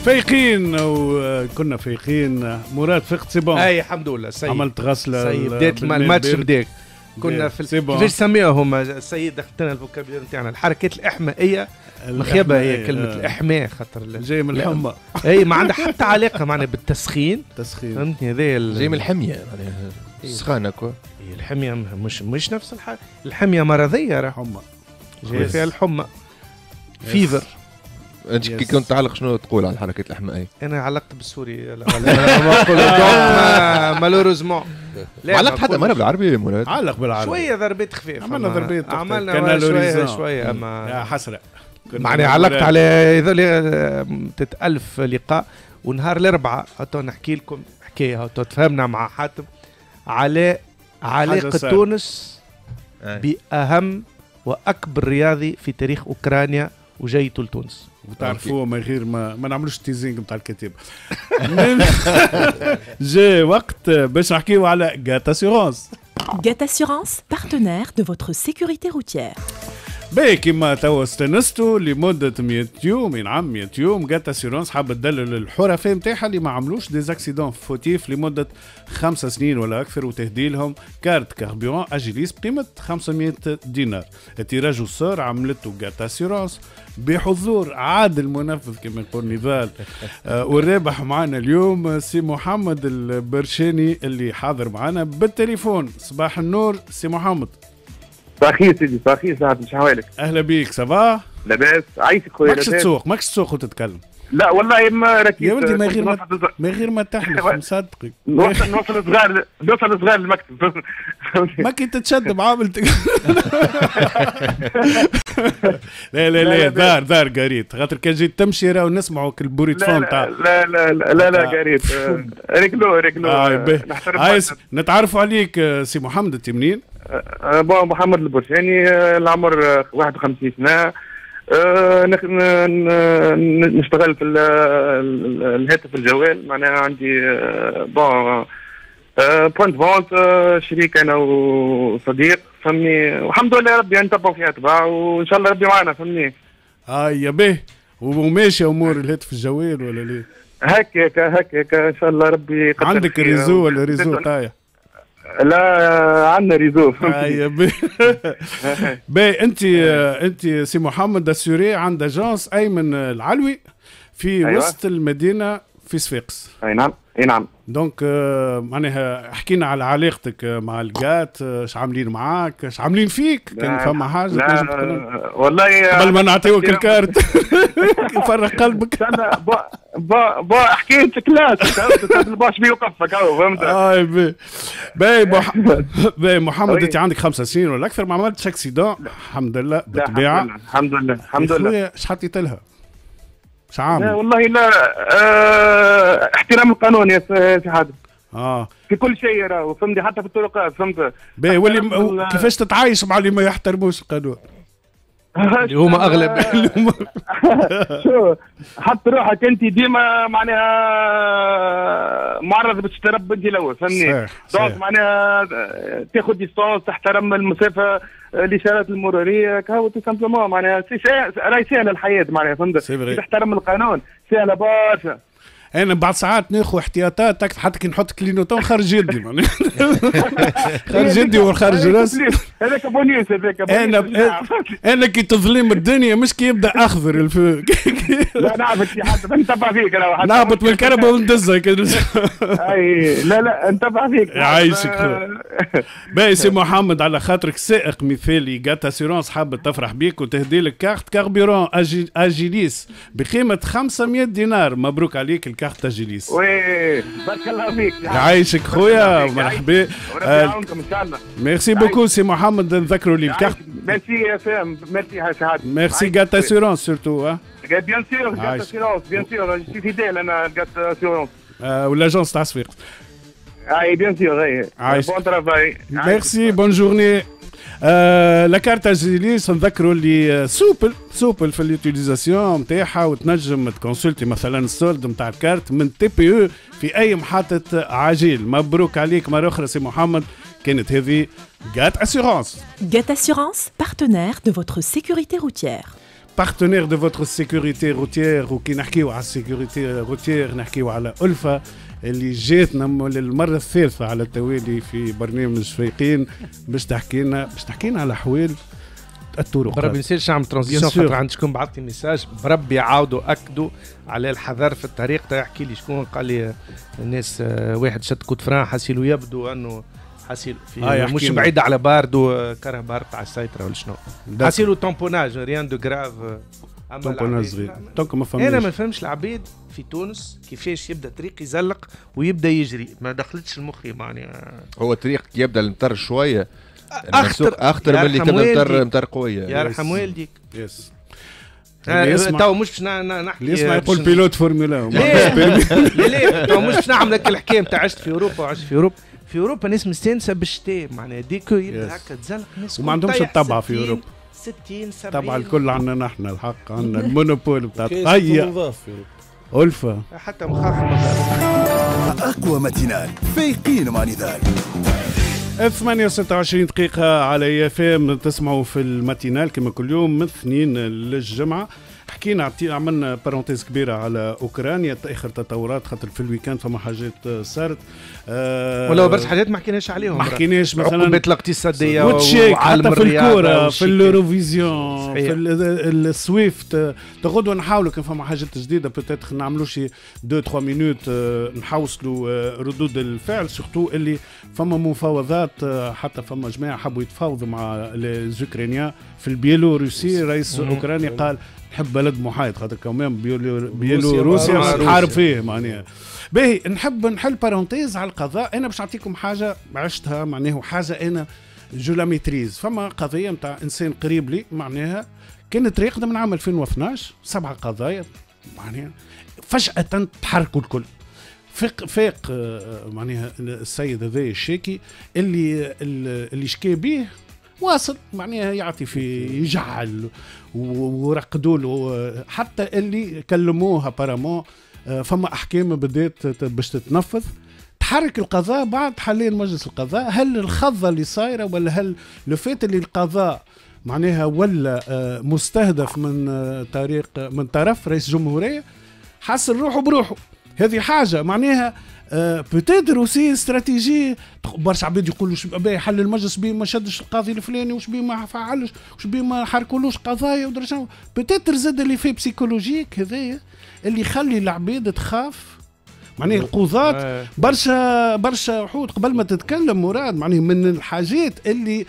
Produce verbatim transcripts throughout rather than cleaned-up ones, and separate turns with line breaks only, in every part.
فايقين وكنا فايقين. مراد فقت سي بون؟
اي الحمد لله سيد.
عملت غسله
سيد بدات الماتش بداك. كنا في كيفاش سميوها هما السيد دخلتنا الفوكابيلار نتاعنا الحركات الاحمائيه مخيبه هي كلمه آه. الاحماء خاطر
جاي من الحمى.
اي ما عندها حتى علاقه معنا بالتسخين.
تسخين
فهمتني هذا
جاي من الحميه معناها سخانه كوا.
هي الحميه مش مش نفس الحاجه. الحميه مرضيه راه
حمى
جاي فيها الحمى فيفر.
انت كي كنت تعلق شنو تقول على الحركات الاحمائيه؟
انا علقت بالسوري مالوريزمون.
علقت حتى مره بالعربي مراد؟
علق بالعربي
شويه ضربات خفيف.
عملنا ضربات
عملنا شويه شويه اما
يا حسره.
معني علقت على هذول ألف لقاء. ونهار الاربعاء هاتو نحكي لكم حكايه هاتو تفهمنا مع حاتم على علاقه تونس باهم واكبر رياضي في تاريخ اوكرانيا وجايته لتونس.
وتعرفوه من غير ما ما نعملوش تيزينغ نتاع الكتاب. جاء وقت باش نحكيو على جات اسيورونس.
جات اسيورونس partenaire de votre sécurité routière.
باهي كيما توا استنستوا لمده مية يوم ينعم مية يوم جات اسيورونس حابه تدلل الحرفاء نتاعها اللي ما عملوش ديزاكسيدون فوتيف لمده خمس سنين ولا اكثر وتهدي لهم كارت كاربيرون اجيليس بقيمه خمسمية دينار. التيراج والصور عملته جات اسيورونس بحضور عادل منفذ كما يقول نضال. آه والرابح معنا اليوم سي محمد البرشاني اللي حاضر معنا بالتليفون. صباح النور سي محمد.
صاحي سيدي صاحي ساعات مش حوالك.
اهلا بيك صباح.
لاباس عايشك خويا.
ماكش تسوق ماكش تسوق وتتكلم.
لا والله ما ركيت
يا ولدي ما غير ما, ما غير ما تحلف مصدقك.
نوصل نوصل صغار نوصل صغار المكتب.
ما كي تتشد معاملتك. لا لا لا دار دار قريت خاطر كان جيت تمشي راه ونسمعوا البوريت فون تاع.
لا لا لا لا لا قريت رجلو رجلو.
عايز نتعرفوا عليك سي محمد. انت منين؟
بو محمد البرشاني العمر واحد وخمسين سنه. أه نشتغل في الهاتف الجوال معناها عندي بون بوينت فونت شريك انا وصديق فهمني والحمد لله ربي نتبعوا فيها تبع وان شاء الله ربي معنا فهمني.
اه يا به وماشي امور الهاتف الجوال ولا ليه؟
هكاك هكاك ان شاء الله ربي يقدر.
عندك ريزو ولا ريزو طايح؟
لا عندنا ريزو.
اي بي بي انت انت سي محمد اسيوري عند اجانس ايمن العلوي في أيوة. وسط المدينه في صفاقس.
اي نعم اي نعم.
دونك معناها حكينا على علاقتك مع الجات. اش عاملين معاك اش عاملين فيك؟ كان فما حاجه تنجم تقول
والله
قبل ما نعطيوك الكارت يفرغ قلبك.
انا با با با حكايه كلاس باش بيوقفك هو فهمت.
اي بي باي باي محمد انت عندك خمس سنين ولا اكثر ما عملتش اكسيدون الحمد لله بالطبيعه.
الحمد لله الحمد لله.
اش حطيت لها؟ اش عامل؟
لا والله لا اه احترام القانون يا سي حاتم.
اه
في كل شيء راهو فهمتي حتى في الطرقات فهمت.
باهي واللي كيفاش تتعايش مع اللي ما يحترموش القانون؟
اللي هما اغلب.
شو حط روحك انت ديما معناها معرض باش تربي انت الاول فهمني. دونك معناها تاخذ ديستونس تحترم المسافه الاشارات المروريه كهو تو سامبلومون معناها راهي سهله الحياه معناها فهمت. تحترم القانون سهله برشا.
انا بعد ساعات ناخذ احتياطات حتى كي نحط كلينوتون خارج يدي معناها خارج يدي وخارج راسي.
هذاك بونيس هذاك.
انا انا كي تظلم الدنيا مش كي يبدا اخضر الفوق.
لا نعبط في حد نتبع فيك انا
نهبط بالكهرباء وندزها كده.
اي لا لا نتبع فيك
يعيشك. باهي سي محمد على خاطرك سائق مثالي جات اسيورونس حابه تفرح بيك وتهدي لك كارت كاربيرون اجيليس بقيمه خمسمية دينار. مبروك عليك الكارت اجيليس.
وي بارك الله فيك.
يعيشك خويا مرحبا.
يعاونكم ان شاء الله.
ميرسي بوكو سي محمد نذكروا لي الكارت.
ميرسي يا سام ميرسي يا سعاد.
ميرسي جات اسيورونس سورتو.
بيان سور جات اسيورونس بيان سور جو سي فيديل انا جات اسيورونس
ولاجونس تاع صفاقس.
اي بيان سور اي بون ترافاي.
ميرسي بون جورني. آه لا كارت اجيليس نذكروا اللي سوبل سوبل في اليوتيليزاسيون نتاعها وتنجم تكونسلتي مثلا السولد نتاع الكارت من تي بي او في اي محطه عاجل. مبروك عليك مره اخرى سي محمد. كانت هذه جات اسيورونس.
جات اسيورونس partenaire de votre sécurité routière.
بارتنير دو فوتر سيكوريتي روتيير. وكي نحكيو على السيكوريتي روتيير نحكيو على ألفة اللي جاتنا للمره الثالثه على التوالي في برنامج فايقين باش تحكي لنا باش تحكي لنا على احوال الطرق.
بربي نسيرش نعمل ترانزيسيون خاطر عند شكون بعث لي ميساج بربي يعاودوا اكدوا على الحذر في الطريق. يحكي لي شكون قال لي الناس واحد شد كوت فران حسيلو يبدو انه حسيلو في آه مش بعيد على باردو كره بار تاع السيطره ولا شنو حسيلو تامبوناج ريان دو غراف.
تامبوناج صغير دونك ما فهمناش.
انا ما نفهمش العبيد في تونس كيفاش يبدا طريق يزلق ويبدا يجري ما دخلتش المخي معناها.
هو الطريق يبدا المطر شويه اخطر اخطر من اللي تبدا مطر مطر قويه.
يرحم والديك.
يس
تو مش باش نحكي
اللي يسمع يقول بيلوت فورمولا.
لا لا تو مش باش نعمل لك الحكايه نتاع عشت في اوروبا وعشت في اوروبا. في اوروبا ناس مستانسه بالشتاء معناها ديكو يبدا هكا تزلق ناس
وما عندهمش الطبعه في اوروبا.
ستين سبعين
طبعا الكل عندنا نحن الحق عندنا المونوبول بتاع طية ألفة
حتى مخاخ
أقوى ماتينال فايقين مع نضال.
ثمانية وستة وعشرين دقيقة على اف ام تسمعوا في الماتينال كما كل يوم من اثنين للجمعة. حكينا عملنا بارونتيز كبيرة على أوكرانيا آخر تطورات خاطر في الويكاند فما حاجات صارت
أه ولا برشا حاجات ما حكيناش عليهم.
ما حكيناش مثلا
عقوبات الاقتصادية
وعالم حتى في الكورة في اليوروفيزيون في السويفت تغدوا نحاولوا كان فما حاجات جديدة بوتيتر نعملوا شي دو تخوا مينوت نحوصلوا ردود الفعل سورتو اللي فما مفاوضات حتى فما جماعة حبوا يتفاوضوا مع الأوكرانيين في البيلوروسي. رئيس أوكرانيا قال نحب بلد محايد خاطر كمان بيلوروسيا تحارب فيه معناها. باهي نحب نحل بارونتيز على القضاء. انا باش نعطيكم حاجه عشتها معناها حاجه انا جو لا ميتريز. فما قضيه نتاع انسان قريب لي معناها كانت راقده من عام ألفين واثناش سبعه قضايا معناها فجاه تحركوا الكل. فاق فاق معناها السيد هذا الشاكي اللي اللي شكى به واصل معناها يعطي في يجعل ورقدوا له حتى اللي كلموها بارامون. فما احكام بدات باش تتنفذ. تحرك القضاء بعد حاليا مجلس القضاء. هل الخضه اللي صايره ولا هل لفات اللي القضاء معناها ولا مستهدف من طريق من طرف رئيس جمهوريه حاسس روحه بروحه. هذه حاجه معناها بتقدر وسي استراتيجي. برشا عباد يقولوا شو بقى حل المجلس بيه ما شدش القاضي الفلاني وش بيه ما فعلش وش بيه ما حركولوش قضايا ودرجه. بتقدر زاد اللي في بسيكولوجيك هذايا اللي يخلي العباد تخاف معناها القضاة. برشا برشا وحود قبل ما تتكلم مراد معناها من الحاجات اللي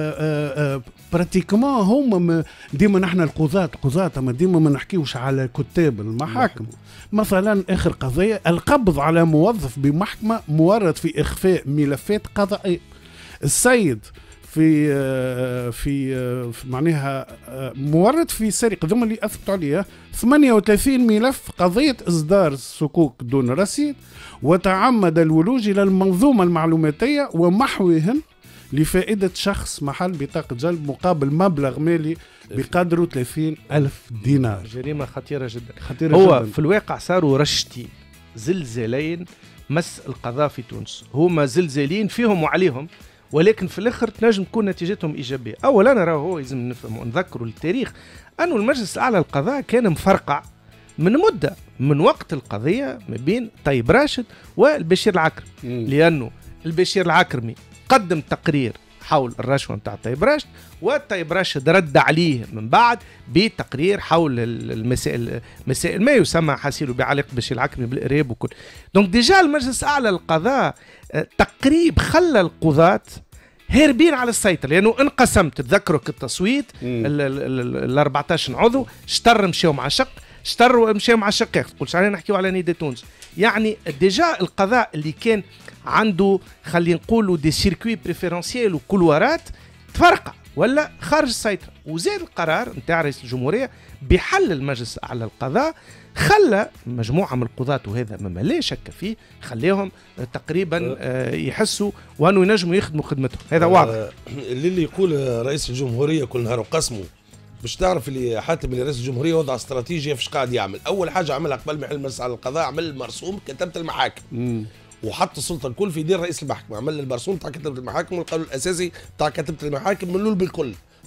براتيكمون هما ديما نحن القضاة القضاة ما ديما ما نحكيوش على كتاب المحاكم. مثلا اخر قضيه القبض على موظف بمحكمه مورط في اخفاء ملفات قضائيه. السيد في في معناها مورط في سرقه ذم اللي اثبتوا عليها ثمانية وثلاثين ملف قضيه اصدار صكوك دون رصيد وتعمد الولوج الى المنظومه المعلوماتيه ومحوهن لفائدة شخص محل بطاقة جلب مقابل مبلغ مالي بقدره ثلاثين ألف دينار.
جريمة خطيرة جدا.
خطيرة
هو
جداً.
في الواقع صاروا رشتين زلزالين مس القضاء في تونس. هما زلزالين فيهم وعليهم ولكن في الآخر تنجم تكون نتيجتهم إيجابية. أولا أنا راهو لازم نفهم ونذكروا التاريخ أنه المجلس الأعلى للقضاء كان مفرقع من مدة من وقت القضية ما بين طيب راشد والبشير العكرمي. لأنه البشير العكرمي قدم تقرير حول الرشوة نتاع طيب راشد والطيب راشد رد عليه من بعد بتقرير حول المسائل مسائل ما يسمى حاسيلو بعلاقة بشير العكرمي بالإرهاب وكل. دونك ديجا المجلس الأعلى للقضاء تقريب خلى القضاة هاربين على السيطرة لأنه انقسم. تتذكروا التصويت ال أربعتاش عضو اشتر مشاو مع شق اشتروا مشاو مع شقيق. تقولش علينا نحكيو على نيدي تونس. يعني ديجا القضاء اللي كان عنده خلينا نقولوا دي سيركوي بريفيرونسيال وكلوارات تفرقع ولا خارج السيطرة. وزاد القرار نتاع رئيس الجمهورية بحل المجلس الأعلى للقضاء خلى مجموعة من القضاة وهذا مما لا شك فيه خليهم تقريبا يحسوا وأنه ينجموا يخدموا خدمتهم. هذا واضح.
اللي, اللي يقول رئيس الجمهورية كل نهار وقسمه باش تعرف اللي حاتم اللي رئيس الجمهورية وضع استراتيجية فاش قاعد يعمل. أول حاجة عملها قبل ما يحل المجلس على القضاء عمل مرسوم كتابة المحاكم مم. وحط السلطة الكل في يدين رئيس المحكمة. عمل المرسوم تاع كتابة المحاكم والقانون الأساسي تاع كتابة المحاكم من الأول بالكل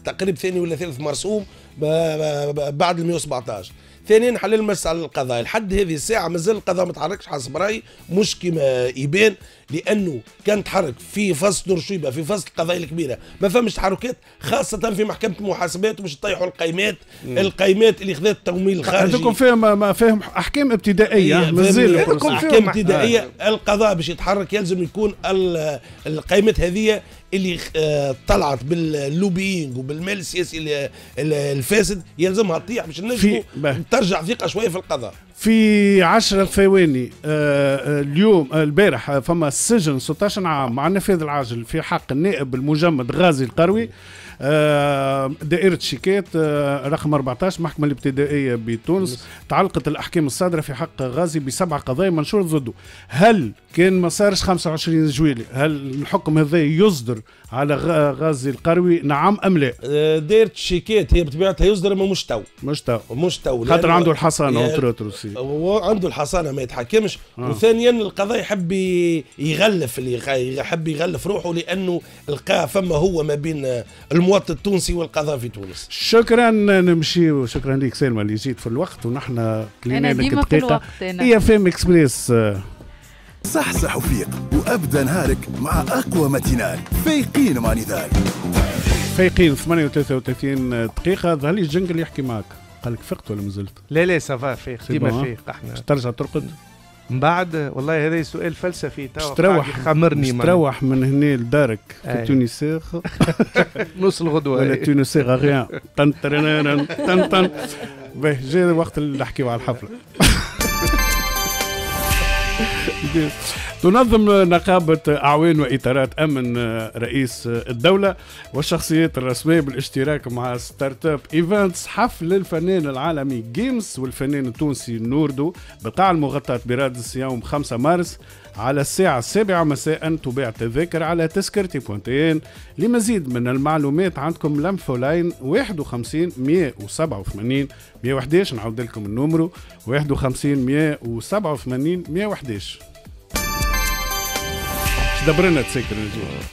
تقريبا ثاني ولا ثالث مرسوم بعد ال مئة وسبعطاش. ثانيا حل المسألة القضاء لحد هذه الساعة مازال القضاء ما تحركش حسب رأيي، مش كما يبان، لأنه كان تحرك في فصل نورشيبة في فصل القضايا الكبيرة ما فمش تحركات، خاصة في محكمة المحاسبات ومش تطيحوا القيمات مم. القيمات اللي خذت التمويل الخارجي.
هذوكم فيهم ما فيهم أحكام ابتدائية مازال
أحكام ابتدائية. آه. القضاء باش يتحرك يلزم يكون القيمات هذه اللي طلعت باللوبينج وبالمال السياسي الفاسد يلزمها تطيح باش نجموا ترجع ثقة شوية في القضاء.
في عشرة ثواني آه اليوم آه البارح فما السجن ستة عشر عام مع النفاذ العاجل في حق النائب المجمد غازي القروي. آه دائرة شيكات آه رقم أربعطاش محكمة الابتدائية بتونس تعلقت الأحكام الصادرة في حق غازي بسبع قضايا منشور ضده. هل كان ما صارش خمسة وعشرين جويلي؟ هل الحكم هذا يصدر على غازي القروي نعم أم لا؟
آه دائرة شيكات هي بطبيعتها يصدر ما مش تو
مش تو
مش تو
خاطر عنده الحصانة وتروتروسي
عنده الحصانة ما يتحكمش. آه. وثانيا القضاء يحب يغلف اللي يحب يغلف روحه لأنه لقى فما هو ما بين المواطن التونسي والقضاء في تونس.
شكرا نمشي. شكرا لك سلمى اللي جيت في الوقت ونحن
كلينا لك دقيقة.
هي فيم اكسبريس.
صحصح وفيق وابدا نهارك مع اقوى ماتينال فايقين مع نضال.
فايقين ثمانية وثلاثة وثلاثين دقيقة. ظهر لي الجنجل يحكي معك قال لك فقت ولا مازلت؟
لا لا سافا فيق ديما فيق. احنا
ترجع ترقد
من بعد؟ والله هذا سؤال فلسفي تو
تروح
خمرني
تروح من هنا لدارك في تونسيغ
نص الغدوة
ولا تونسيغ غيان طن طن طن طن. باهي جاء وقت اللي نحكيو على الحفلة. تنظم نقابة أعوان وإطارات أمن رئيس الدولة والشخصيات الرسمية بالاشتراك مع ستارت اب ايفنتس حفل الفنان العالمي جيمس والفنان التونسي نوردو بالقاعة المغطاة برادس يوم خمسة مارس على الساعة السابعة مساء. تباع التذاكر على تذكرتي بوانتين. لمزيد من المعلومات عندكم لمفو لاين واحد وخمسين مية وسبعة وثمانين مية وحداش. نعود لكم النمرو واحد وخمسين مية وسبعة وثمانين مية وحداش. دبرنا تسكر الجو.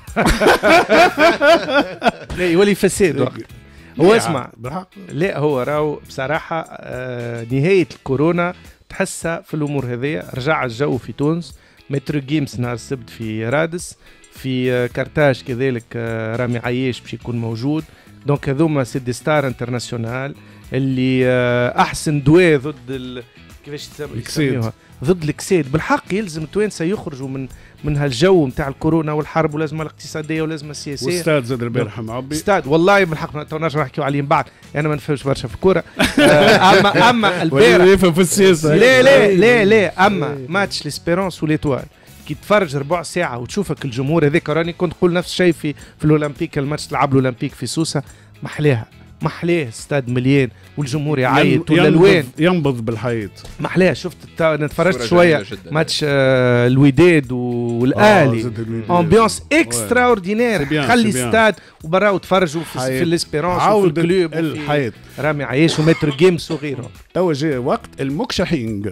لا يولي فساد وقت. هو اسمع لا هو راهو بصراحة آه نهاية الكورونا تحسها في الأمور هذه. رجع الجو في تونس. مترو جيمس نهار السبت في رادس. في آه كارتاج كذلك آه رامي عياش باش يكون موجود. دونك هذوما سي دي ستار انترناسيونال اللي آه أحسن دواء ضد ال... كيفاش تسميوها ضد الكساد. بالحق يلزم التوانسه يخرجوا من من هالجو نتاع الكورونا والحرب والازمه الاقتصاديه والازمه السياسيه.
واستاد زاد البارح معبي
استاد والله بالحق تو نرجع نحكيو عليه من بعد. انا ما نفهمش برشا في الكوره. اما اما البارح
يفهم في السياسه.
لا لا لا لا اما ماتش ليسبيرونس وليتوال كي تفرج ربع ساعه وتشوفك الجمهور هذاك. راني كنت نقول نفس الشيء في في الاولمبيك الماتش تلعب الاولمبيك في سوسه محلاها محلاه استاد مليان والجمهور يعيط والالوان
ينبض بالحيط
محلاه. شفت انا تفرجت شويه ماتش آه الوداد والاهلي امبيونس اكسترا اوردينير. خلي استاد وبراو تفرجوا في, في الاسبيرونس وفي الكلوب
الحيط
رامي عياش ومتر جيمس وغيره.
توا جاء وقت المكشحينج.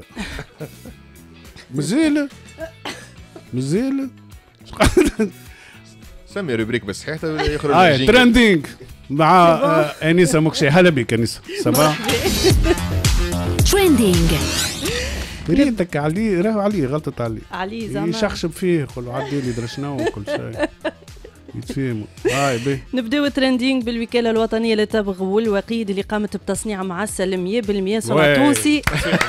مازال مازال
سمي روبريك بس صحيح يخرج
آه ترندينج مع آه انيسه مكشي. هلا بك انيسه. صباح
ترندينج.
ريتك علي راهو علي غلطت علي
علي زعما
يشخشب فيه يقول عدي لي درا شنو وكل شيء يتفهموا. هاي بيه
نبداو ترندينج بالوكاله الوطنيه للتبغ والوقيد اللي قامت بتصنيع معسل مية بالمية صنع تونسي.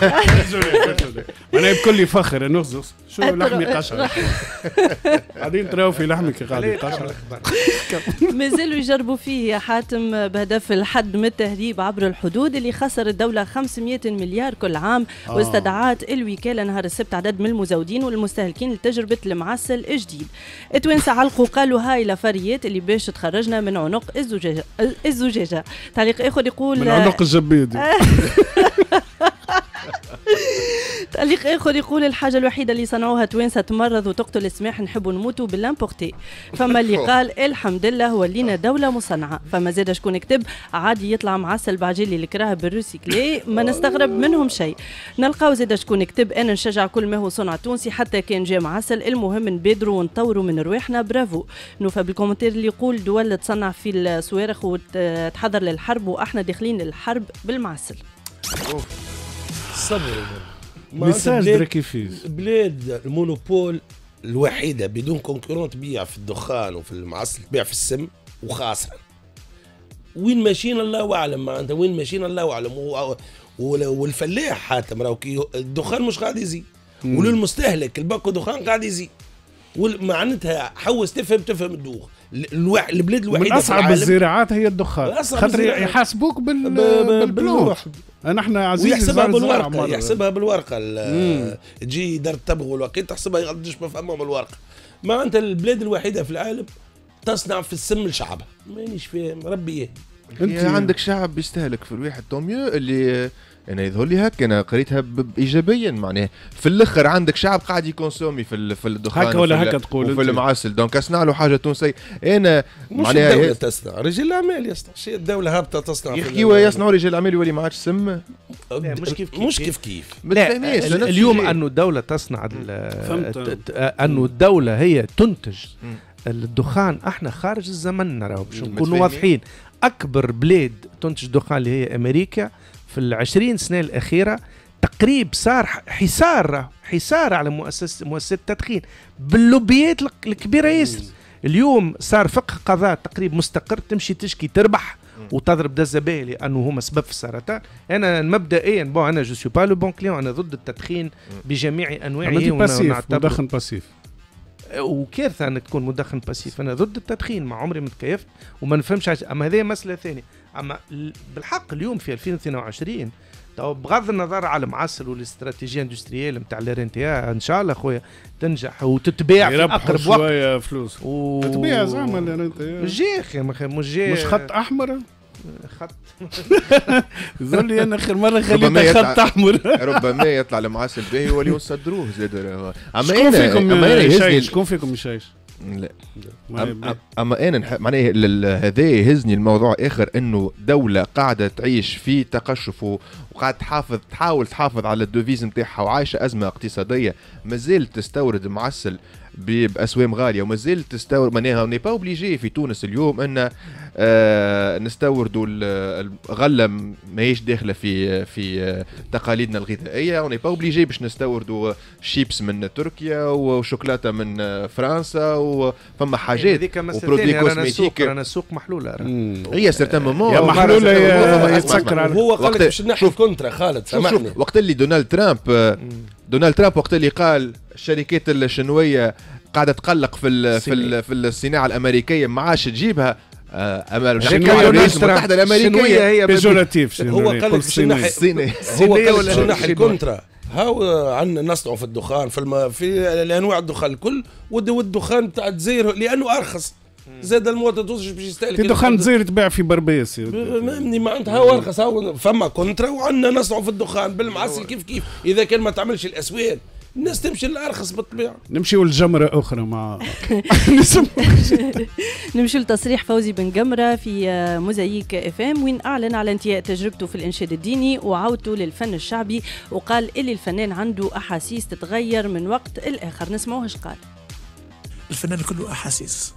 انا بكل فخر نغزص شو لحمي قشر قاعدين تراو في لحمك غادي قشر.
مازالوا يجربوا فيه يا حاتم بهدف الحد من التهريب عبر الحدود اللي خسر الدوله خمسمية مليار كل عام. آه. واستدعت الوكاله نهار السبت عدد من المزودين والمستهلكين لتجربه المعسل الجديد. التوانسه علقوا قالوا هاي لفريات اللي باش تخرجنا من عنق الزجاجه. الزجاجه. تعليق اخر يقول
من عنق الجبيد.
تعليق اخر يقول الحاجه الوحيده اللي صنعوها توانسه تمرض وتقتل السماح نحبوا نموتوا بالامبورتي. فما اللي قال الحمد لله ولينا دوله مصنعه. فما زاد شكون كتب عادي يطلع معسل بعجلي الكراه بالروسيكلي ما نستغرب منهم شيء. نلقاو زاد شكون كتب انا نشجع كل ما هو صنع تونسي حتى كان جا معسل المهم نبادروا ونطوروا من رواحنا برافو. نوفى بالكومنتير اللي يقول دول تصنع في الصواريخ وتحضر للحرب واحنا داخلين للحرب بالمعسل.
صبر
ميساج دركيفيز.
بلاد المونوبول الوحيده بدون كونكورون تبيع في الدخان وفي المعسل تبيع في السم وخاسره. وين ماشيين الله اعلم معناتها وين ماشيين الله اعلم. والفلاح حاتم راهو الدخان مش قاعد يزيد وللمستهلك الباكو دخان قاعد يزيد. معناتها حوس تفهم تفهم الدوخ. الواحد البلاد الوحيده
من اصعب الزراعات هي الدخان خاطر يحاسبوك بال بالبلوح. نحن عزيز
يحسبها بالورقه يحسبها بالورقه تجي دار التبغ والوقت تحسبها يغدش ما فهمهم الورقه. معناتها البلاد الوحيده في العالم تصنع في السم لشعبها. مانيش فاهم ربي يهدي.
انت عندك شعب بيستهلك في الواحد توميو اللي انا يظهر لي هكا انا قريتها ايجابيا معناها في الاخر عندك شعب قاعد يكونسومي في في الدخان
هكا ولا هكا تقول
وفي المعسل دونك اصنع له حاجه تونسيه. انا
معناها الدوله تصنع رجال الاعمال يصنع شيء الدوله هابطه تصنع
يحكيوا يصنعوا رجال الاعمال يولي ما عادش سم
مش كيف كيف مش كيف كيف
اليوم انه الدوله تصنع انه الدوله هي تنتج الدخان. احنا خارج الزمن نراو باش نكونوا واضحين. اكبر بلاد تنتج دخان اللي هي امريكا في العشرين سنة الأخيرة تقريب صار حصار حصار على مؤسسة مؤسسة التدخين باللوبيات الكبيرة ياسر. اليوم صار فقه قضاء تقريب مستقر تمشي تشكي تربح وتضرب دزبيه لأنه هما سبب في السرطان. أنا مبدئيا بون أنا جو سو با لو بون كليون أنا ضد التدخين بجميع أنواعه.
مدخن باسيف
وكارثه انك تكون مدخن باسيف. انا ضد التدخين ما عمري متكيفت وما نفهمش عش... اما هذه مساله ثانيه. اما بالحق اليوم في ألفين واثنين وعشرين بغض النظر على المعسل والاستراتيجيه اندستريال نتاع الارنتيا ان شاء الله خويا تنجح وتتباع في اقرب وقت
شويه فلوس و... تتباع زعما الارنتيا
مش جاي اخي مش جاي
مش خط احمر
خط
يقول لي انا اخر مره خليته خط احمر.
ربما يطلع المعسل باهي ولي يصدروه زاد.
اما شكون فيكم يشيش شكون فيكم يشيش؟
لا أما, اما انا معناها هذا يهزني الموضوع اخر انه دوله قاعده تعيش في تقشف وقاعده تحافظ تحاول تحافظ على الدوفيز نتاعها وعايشه ازمه اقتصاديه مازال تستورد معسل باسوام غاليه ومازال تستورد. معناها ني با اوبليجي في تونس اليوم ان آه نستوردوا الغله ماهيش داخله في في تقاليدنا الغذائيه وني با اوبليجي باش نستوردوا شيبس من تركيا وشوكولاته من فرنسا وفما حاجات
وبرودوي كوزميتيك. رانا السوق محلوله
هي سيرتان مومون
يا محلوله يتسكر.
هو قال لك باش نحكي كونترا خالد سامحني.
وقت اللي دونالد ترامب دونالد ترامب وقت اللي قال الشركات الشنويه قاعده تقلق في ال في ال في الصناعه الامريكيه ما عادش تجيبها امل الولايات المتحده الامريكيه
هي بيجوراتيف.
هو قال لك باش نحي هو قال لك باش نحي الكونترا. هاو عندنا نصنعوا في الدخان في الم... في الانواع الدخان الكل والدخان تاع الجزائر لانه ارخص. زاد المواطن التونسي باش يستهلك
الدخان الجزائري تباع في بربيس
مهمني معناتها هو ارخص. هاو فما كونترا وعندنا نصنعوا في الدخان بالمعسل كيف كيف. اذا كان ما تعملش الاسوان الناس تمشي للارخص بالطبيعه.
نمشيو لجمره اخرى مع
نمشيو لتصريح فوزي بن جمره في موزايك اف ام وين اعلن على انتهاء تجربته في الانشاد الديني وعودته للفن الشعبي وقال اللي الفنان عنده احاسيس تتغير من وقت الاخر. نسمعوه ايش قال.
الفنان كله احاسيس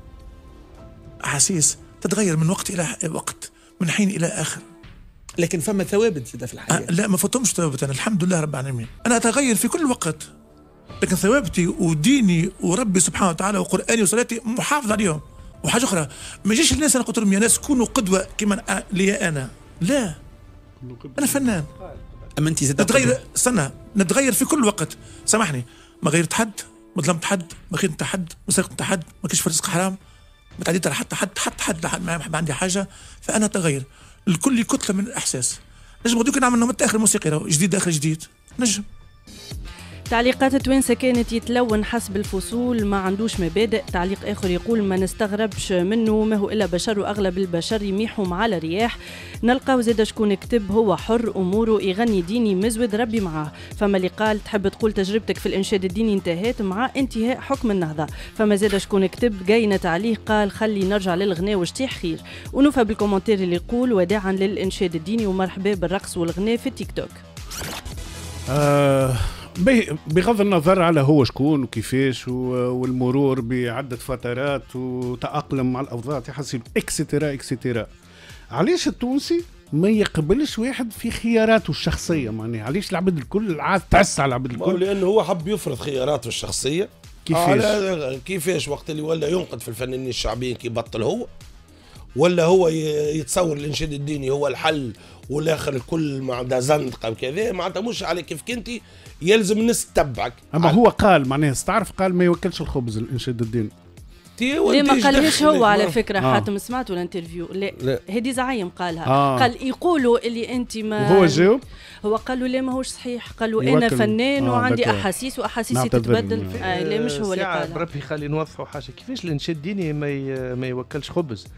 احاسيس تتغير من وقت الى وقت من حين الى اخر.
لكن فما ثوابت في الحياه.
أه لا ما فهمتش ثوابت. انا الحمد لله رب العالمين انا اتغير في كل وقت لكن ثوابتي وديني وربي سبحانه وتعالى وقراني وصلاتي محافظ عليهم. وحاجه اخرى ما يجيش الناس انا قلت لهم يا ناس كونوا قدوه كما لي انا. لا انا فنان.
اما انت زاد
نتغير استنى نتغير في كل وقت. سامحني ما غيرت حد ما ظلمت حد ما خنت حد ما سرقت حد ما كشفت رزق حرام ما تعديت على حتى حد حتى حد, حد ما عندي حاجه. فانا اتغير الكل كتله من الاحساس. نجم غدوك نعمل نوم اخر موسيقي جديد اخر جديد نجم.
تعليقات التوانسة كانت يتلون حسب الفصول، ما عندوش مبادئ. تعليق آخر يقول ما نستغربش منه، ما هو إلا بشر وأغلب البشر يميحهم على رياح. نلقاو زاد شكون كتب هو حر أموره، يغني ديني مزود ربي معاه. فما اللي قال تحب تقول تجربتك في الإنشاد الديني انتهت مع انتهاء حكم النهضة. فما زاد شكون كتب جاينا تعليق قال خلي نرجع للغناء وشتيح خير. ونوفى بالكومنتير اللي يقول وداعا للإنشاد الديني ومرحبا بالرقص والغناء في التيك توك.
آه بغض النظر على هو شكون وكيفاش والمرور بعدة فترات وتأقلم مع الأوضاع تحسب اكسترا اكسترا، علاش التونسي ما يقبلش واحد في خياراته الشخصية؟ معني علاش العبد الكل عاد تعس على العبد الكل؟
لأنه هو حب يفرض خياراته الشخصية.
كيفاش؟
كيفاش وقت اللي ولا ينقد في الفنانين الشعبيين كي بطل هو، ولا هو يتصور الإنشاد الديني هو الحل والاخر الكل ما عندها زندقه وكذا، معناتها مش على كيف كنتي يلزم الناس تتبعك.
اما هو قال معناها تعرف قال ما يوكلش الخبز الانشاد الديني.
ليه ما قالهاش هو على فكره؟ آه. حاتم سمعتوا الانترفيو؟ لا هدي زعيم قالها. آه. قال يقولوا اللي انت ما
هو جاوب،
هو قال له لا ماهوش صحيح، قال له انا فنان آه وعندي بكرة. احاسيس واحاسيسي تتبدل. آه لا مش هو اللي قالها.
بربي خلي نوضحوا حاجه، كيفاش الانشاد الديني ما ما يوكلش خبز؟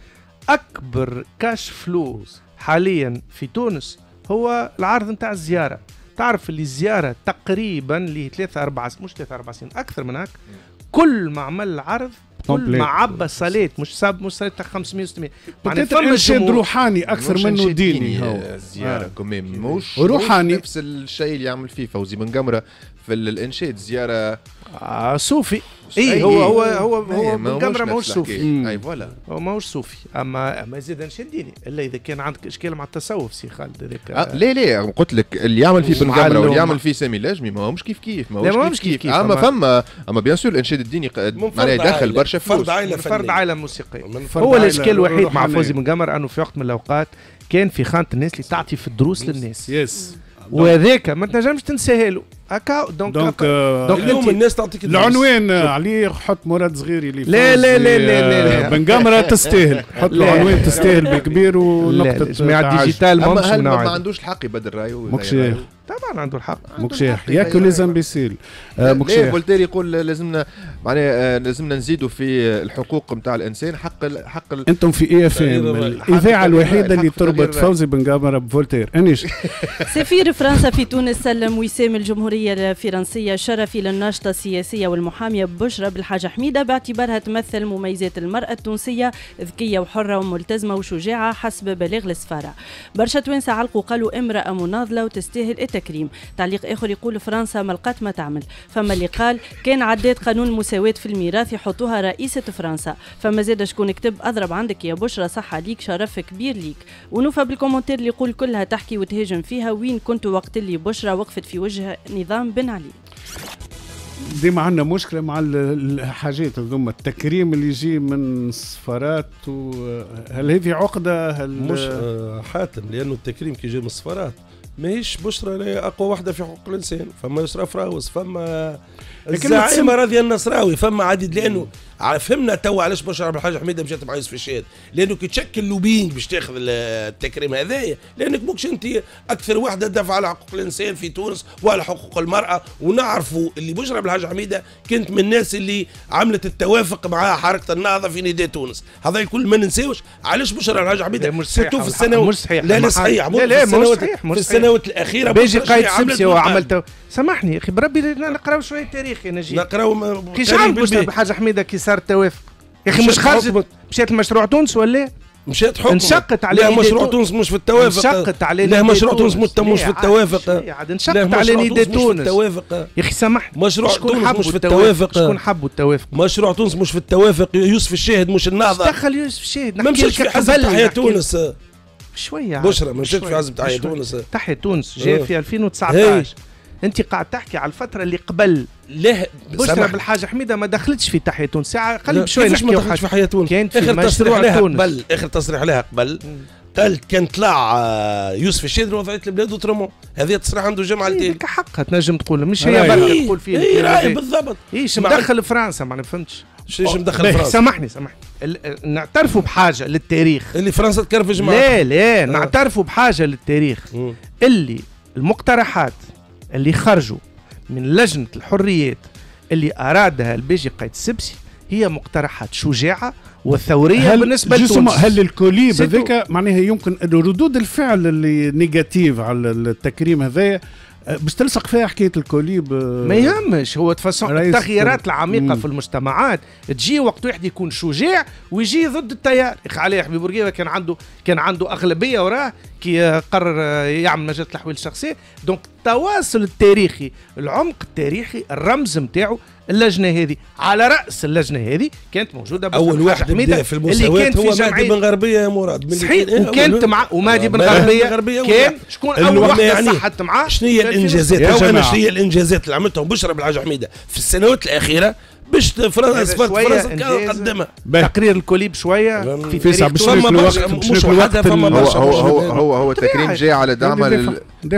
اكبر كاش فلوس حاليا في تونس هو العرض نتاع الزياره. تعرف اللي الزياره تقريبا اللي ثلاثة أربعة مش ثلاثة أربعة سنين أكثر من هيك، كل ما عمل عرض كل ما عبى صالات مش ساب مش صالات خمسمية وستمية.
يعني فما انشاد روحاني أكثر منه ديني. هو
الزياره آه. كميم مش
روحاني
نفس الشيء اللي يعمل فيه فوزي بن قمرة في الانشاد زياره
آه صوفي. اي هو هو هو هو بن قمرة ماهوش صوفي.
اي فوالا
هو ماهوش صوفي، اما اما زيد انشاد ديني الا اذا كان عندك اشكال مع التصوف سي خالد هذاك.
آه لا لا قلت لك اللي يعمل فيه بن قمرة واللي يعمل فيه سامي لاجمي ما هو مش كيف كيف ما هو مش كيف كيف. اما فما اما بيان سور الانشاد الديني معناه يدخل برشا فلوس،
فرد عائله فرد عائله موسيقيه. هو الاشكال الوحيد مع فوزي بن قمرة انه في وقت من الاوقات كان في خانه الناس اللي تعطي في الدروس للناس.
يس
وهذاك ما تنجمش تنساها له هكا. دونك
دونك
اليوم الناس تعطيك
العنوان عليه حط مراد صغيري اللي
لا لا لا لا لا
بن قمرة تستاهل، حط له عنوان تستاهل بكبير ونقطة
جماعة ديجيتال.
اما هل ما عندوش الحق يبدل رايه؟
مكشيخ
طبعا عنده الحق،
مكشيخ ياكل لي زامبيسيل.
مكشيخ فولتير يقول لازمنا معناها لازمنا نزيدوا في الحقوق نتاع الانسان. حق حق
انتم في اي اف ام الاذاعه الوحيده اللي تربط فوزي بن قمرة بفولتير. انيش
سفير فرنسا في تونس سلم وسام الجمهوريه الفرنسيه الشرفي للناشطه السياسيه والمحاميه بشرى بالحاجه حميده باعتبارها تمثل مميزات المراه التونسيه، ذكيه وحره وملتزمه وشجاعه حسب بلاغ السفاره. برشا توانسه علقوا قالوا امراه مناضله وتستاهل التكريم. تعليق اخر يقول فرنسا ما لقات ما تعمل. فما اللي قال كان عدات قانون المساواه في الميراث يحطوها رئيسه فرنسا. فما زاد شكون كتب اضرب عندك يا بشرى صحه ليك شرف كبير ليك. ونوفى بالكومنتير اللي يقول كلها تحكي وتهاجم فيها، وين كنت وقت اللي بشرى وقفت في وجه نظام بن علي.
ديما عندنا مشكله مع الحاجات هذوما، التكريم اللي يجي من السفارات. هل هذه عقده؟ هل
مش آه حاتم؟ لانه التكريم كي يجي من السفارات ماهيش بشرى اقوى واحده في حقوق الانسان. فما يسرى فراوس، فما الزعيمه راضيه النصراوي، فما عديد. لانه فهمنا تو علاش بشرى بالحاج حميده مشات مع يوسف الشهاد، لانه كي تشكل لوبينج باش تاخذ التكريم هذايا، لانك ماكش انت اكثر وحده تدافع على حقوق الانسان في تونس وعلى حقوق المراه. ونعرفوا اللي بشرى بالحاج حميده كانت من الناس اللي عملت التوافق مع حركه النهضه في نداء تونس. هذا الكل ما ننساوش. علاش بشرى بالحاج حميده سيرتو في السنوات
مش صحيح.
لا لا صحيح
لا لا مش صحيح.
في السنوات الاخيره
بيجي قايد سمسي وعملت. سامحني يا اخي بربي نقراو شويه تاريخ يا نجيب.
نقراو
كي شعب بشرى بالحاج حميده كي صار التوافق يا اخي مش خرجت مشات المشروع تونس ولا
مشات حكم
انشقت عليه.
لا مشروع تونس مش في التوافق.
انشقت عليه.
لا مشروع تونس مش في التوافق.
انشقت على نداء تونس.
يا
اخي سامحني
مشروع تونس مش في التوافق.
شكون حبوا التوافق؟
مشروع تونس مش في التوافق. يوسف الشاهد مش النهضه.
دخل يوسف الشاهد
ما مشيتش في حزب تحيا تونس
شويه.
بشرى ما مشيتش في حزب تحيا تونس.
تحيا تونس جاء في ألفين وتسعطاش. انت قاعد تحكي على الفتره اللي قبل.
له
بشرى بالحاجه حميده ما دخلتش في تحيا تونس. خلي بشويه
نحكي. ما دخلتش في حياه تونس.
كانت
اخر تصريح لها قبل اخر تصريح لها قبل قالت كان طلع يوسف الشهيد وضعيه البلاد وترموا. هذه تصريح عنده جمعه التالي.
حقها تنجم تقول مش هي بركه تقول فيه.
اي راي بالضبط.
ايش مدخل فرنسا ما فهمتش.
ايش مدخل فرنسا؟
سامحني سامحني نعترفوا بحاجه للتاريخ
اللي فرنسا تكرفج معها.
لا لا نعترفوا بحاجه للتاريخ اللي المقترحات اللي خرجوا من لجنة الحريات اللي أرادها البيجي قايد السبسي هي مقترحات شجاعة وثورية بالنسبة لتونس.
هل الكوليب هذاك معناها يمكن ردود الفعل اللي نيجاتيف على التكريم هذايا باش تلصق فيها حكايه الكوليب؟
ما يهمش، هو تفصل التغييرات العميقه مم. في المجتمعات تجي وقت واحد يكون شجاع ويجي ضد التيار. اخي علي حبيب بورقيبه كان عنده كان عنده اغلبيه وراه كي قرر يعمل مجله الاحوال الشخصيه. دونك التواصل التاريخي، العمق التاريخي، الرمز نتاعو اللجنه هذه، على راس اللجنه هذه كانت موجوده
اول واحد بدا في المساواه هو مهدي بن غربيه يا مراد.
صحيح، وكانت مع ومهدي بن غربيه كان شكون اول واحد يعني صحت معاه.
شنو هي الانجازات؟ انا شنو هي الانجازات اللي عملتهم بشرى بالحاج حميده في السنوات الاخيره باش فرنسا فرنسا قدمها؟
تقرير الكوليب شويه
في في ساعه باش
مش وحده فما
هو هو هو هو التكريم جاي على دعمها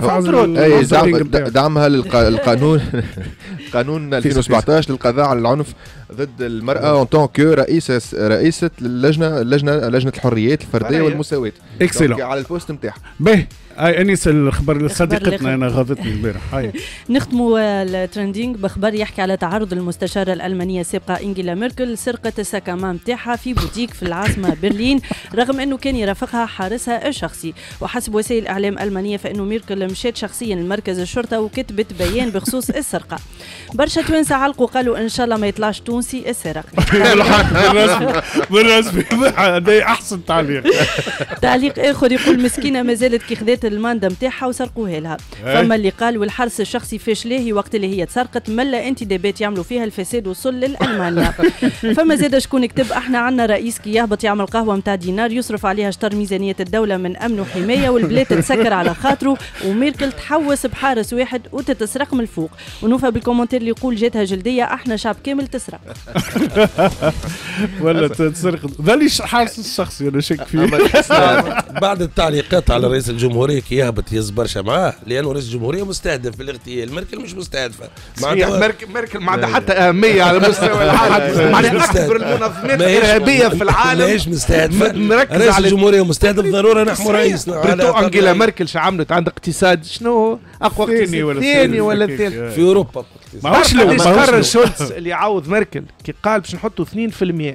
دعمها للقانون قانون ألفين وسبعطاش للقضاء على العنف ضد المرأة اون طون كو رئيسة رئيسة اللجنة اللجنة لجنة الحريات الفردية والمساواة.
اكسلون
على البوست نتاعها.
باهي هاي انيس الخبر اللي صديقتنا انا غاضتني البارح. هاي
نختموا الترندينج بخبر يحكي على تعرض المستشارة الألمانية السابقة إنجيلا ميركل سرقة السكامان نتاعها في بوتيك في العاصمة برلين، رغم انه كان يرافقها حارسها الشخصي. وحسب وسائل اعلام ألمانية فانه ميركل مشات شخصيا لمركز الشرطة وكتبت بيان بخصوص السرقة. برشا توانسة علقوا قالوا ان شاء الله ما يطلعش تونسي السارق.
بالرسمي هذا احسن تعليق.
تعليق اخر يقول مسكينه ما زالت كي خذات الماندا نتاعها وسرقوها لها. فما اللي قال والحرس الشخصي فاش لاهي وقت اللي هي تسرقت ملا انتدابات يعملوا فيها الفساد وصل للالمانيا. فما زاد شكون كتب احنا عندنا رئيس كي يهبط يعمل قهوه نتاع دينار يصرف عليها شطر ميزانيه الدوله من امن وحمايه والبلاد تسكر على خاطره وميركل تحوس بحارس واحد وتتسرق من الفوق. ونوفى بالكومنتير اللي يقول جاتها جلديه احنا شعب كامل تسرق.
ولا تسرق ذلي حارس الشخصي انا شك فيه.
بعد التعليقات على رئيس الجمهوريه كي يهبط يهز برشا معاه لانه رئيس الجمهوريه مستهدف بالاغتيال، ميركل مش مستهدفه.
ميركل ما عندها حتى اهميه على مستوى العالم، معناها اكبر المنظمات الارهابيه في العالم
ماهيش مستهدفه. رئيس الجمهوريه مستهدف ضروره نحمو رئيسنا.
بريتو انجيلا ميركل شو عملت عند اقتصاد شنو اقوى
ثاني ولا
ثاني ولا ثالث
في اوروبا.
ماهوش اللي قرر شولتز اللي يعوض ميركل كي قال باش نحطوا اثنين بالمئة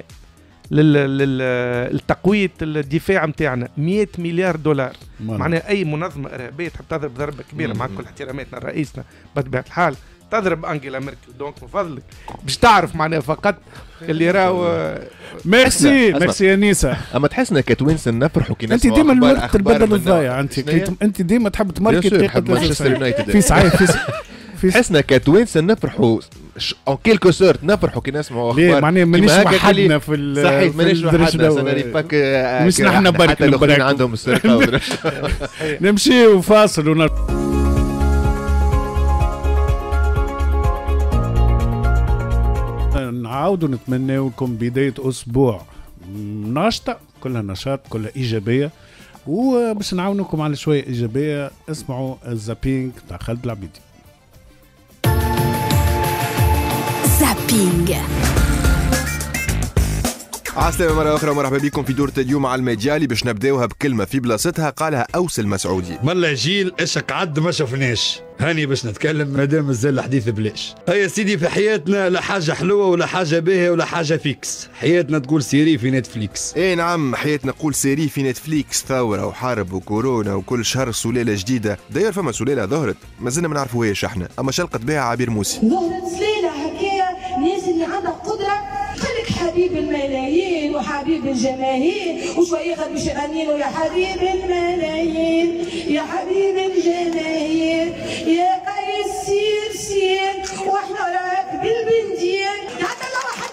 للتقوية الدفاع نتاعنا مئة مليار دولار. معناها اي منظمه ارهابيه تحب تضرب ضربه كبيره مع كل احتراماتنا لرئيسنا بطبيعه الحال تضرب انجيلا ميركل. دونك من فضلك باش تعرف معناها فقط اللي راهو.
ميرسي ميرسي يا نيسا.
اما تحسنا كتوينس نفرحوا كي
انت ديما الوقت البدل الضايع. انت انت ديما تحب تماركت
تحب مانشستر يونايتد
في صحيح في
حسنا كتوينس نفرحوا اون كيلكو سورت نفرحوا كي نسمعوا اخبار.
ليه معناها مانيش وحدنا في
صحيح مانيش وحدنا سنريفاك
مش نحن برك
حتى الاخرين عندهم السرقه.
نمشي وفاصل ونرجع. نعاودوا نتمنى لكم بداية أسبوع ناشطة كلها نشاط كلها إيجابية. وباش نعاونكم على شوية إيجابية اسمعوا الزابينج تاع خالد العبيدي.
زابينج.
عسلامة مرة أخرى، مرحبا بكم في دورة اليوم على الميديالي باش نبداوها بكلمة في بلاصتها قالها أوس المسعودي.
ملا جيل إشك عد ما شفناش، هاني باش نتكلم مادام مازال الحديث بلاش. هيا سيدي في حياتنا لا حاجة حلوة ولا حاجة باهية ولا حاجة فيكس، حياتنا تقول سيري في نتفليكس.
إيه نعم حياتنا تقول سيري في نتفليكس. ثورة وحرب وكورونا وكل شهر سلالة جديدة. داير فما سلالة ظهرت مازلنا ما نعرفوهاش احنا، أما شلقت بها عبير موسي.
ظهرت سلالة هكايا ناس اللي عندها قدرة خليك حبيب الملايين وحبيب الجماهير وشوية غير مش غنينو يا حبيب الملايين يا حبيب الجماهير يا قيس سير سير واحنا راك بالبندير حتى لو واحد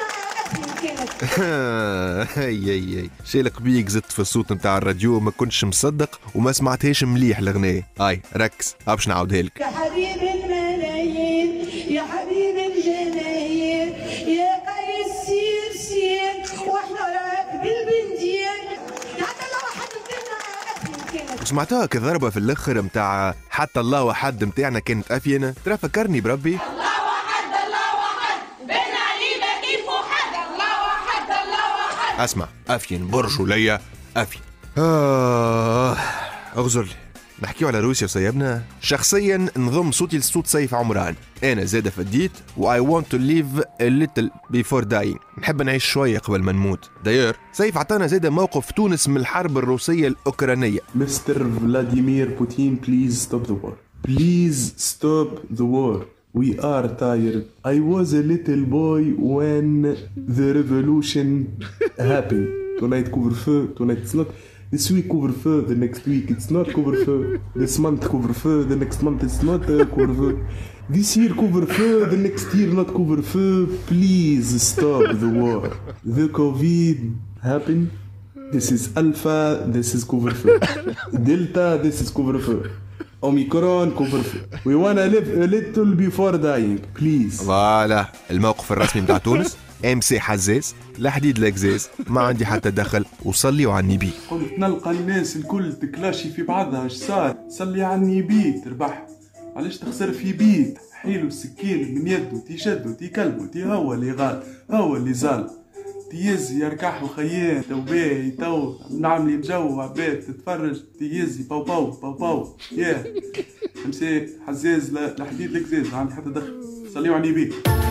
منا
هي هي هي شيلك بيك زدت في الصوت نتاع الراديو ما كنتش مصدق وما سمعتهاش مليح الغنية. هاي ركز باش نعاودها لك.
يا حبيب الملايين يا حبيب الجماهير يا قيس سير سير واحنا راك بالبندير حتى لو واحد منا.
سمعتها كضربة في الاخر متاع حتى الله وحد متاعنا كانت افينة. ترى فكرني بربي
الله وحد الله وحد بين علينا كيف وحد الله وحد الله وحد.
اسمع افين برج وليا افين. آه اغزر لي نحكيو على روسيا وسيبنا. شخصيا نضم صوتي لصوت سيف عمران، انا زاد فديت و I want to live a little before dying، نحب نعيش شويه قبل ما نموت. داير سيف عطانا زاد موقف تونس من الحرب الروسيه الاوكرانيه.
مستر فلاديمير بوتين بليز ستوب ذا وور، بليز ستوب ذا وور. We are tired. I was a little boy when the revolution happened. Tonight couvre-feu, tonight it's not. This week couvre-feu, the next week it's not couvre-feu. This month couvre-feu, the next month it's not uh, couvre-feu. This year couvre-feu, the next year not couvre-feu. Please stop the war. The COVID happened. This is Alpha, this is couvre-feu. Delta, this is couvre-feu. Omicron couvre-feu. We wanna live a little before dying, please.
فوالا الموقف الرسمي بتاع تونس. ام سي حزاز لا حديد لا قزاز، ما عندي حتى دخل وصلي وعني بيه.
قلت نلقى الناس الكل تكلاشي في بعضها، اش صار؟ صلي عني بيه تربح، علاش تخسر في بيت؟ حيلو السكين من يده تيشدو تيكلبو تي هو اللي غال هو اللي زال، تيزي يركح وخيان تو باهي تو نعملي جو عباد تتفرج تيزي باو باو باو باو ياه ام سي حزاز لا حديد لا قزاز، ما عندي حتى دخل، صلي عني بيه.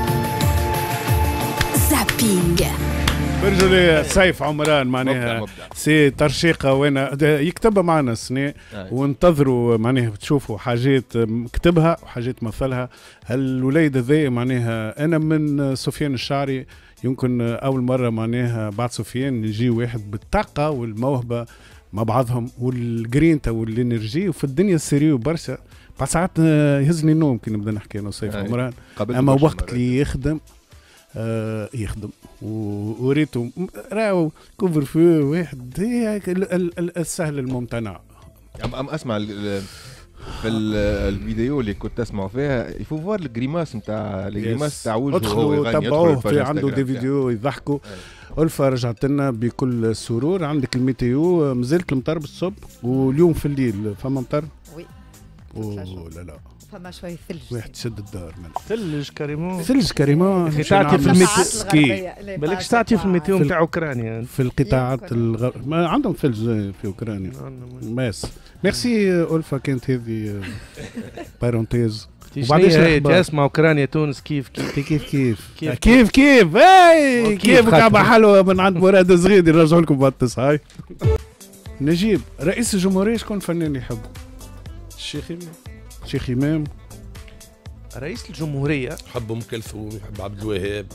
زابينج
برجولي سيف عمران معناها سي ترشيقه وانا يكتبها معنا السنة وانتظروا معناها تشوفوا حاجات كتبها وحاجات مثلها. هالوليد ذي معناها انا من سفيان الشعري يمكن اول مره معناها بعد سفيان يجي واحد بالطاقه والموهبه مع بعضهم والجرينتا والانرجي وفي الدنيا السيريو برشا. بعد ساعات يهزني النوم كي نبدا نحكي انا وسيف عمران، اما وقت اللي يخدم آه يخدم وريتو راهو كوفر فو واحد هيك السهل الممتنع.
ام ام اسمع في الفيديو اللي كنت اسمع فيها يفو فوار الجريماس نتاع الجريماس تاع وجهه وهو يغني،
تبعوه في عنده دي فيديو يضحكوا. ألفا رجعت لنا بكل سرور. عندك الميتيو مازالت المطر بالصبح واليوم في الليل فما مطر؟ وي اوه لا لا
فما شوي ثلج،
واحد شد الدار من
ثلج كريمون
ثلج كريمون.
ساعتي في الميتيو بالك ساعتي في الميتيو نتاع اوكرانيا
في القطاعات الغرب ما عندهم ثلج في اوكرانيا ماس. ميرسي ألفا، كانت هذه بارونتيز.
وبعدين اسمع اوكرانيا تونس كيف كيف
كيف كيف كيف كيف كيف اي كيف كعبه حلوه من عند مراد زغيدي. نرجعوا لكم بعد التسعة. هاي نجيب رئيس الجمهوريه شكون فنان يحبه؟ الشيخ شيخ إمام.
رئيس الجمهورية
حب أم كلثوم، يحب عبد الوهاب.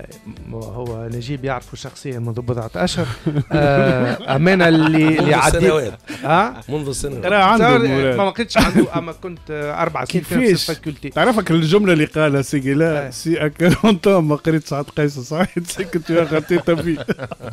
هو نجيب يعرفه شخصيا منذ بضعة أشهر. أمانة اللي اللي عديت
ها منذ سنوات.
راه عنده ما كنتش عنده أما كنت أربع سنين في الفاكولتي.
تعرفك الجملة اللي قالها سيكي لا سي أكرونتو ما قريت سعد قيس صحيت سكت يا غطيتها فيه.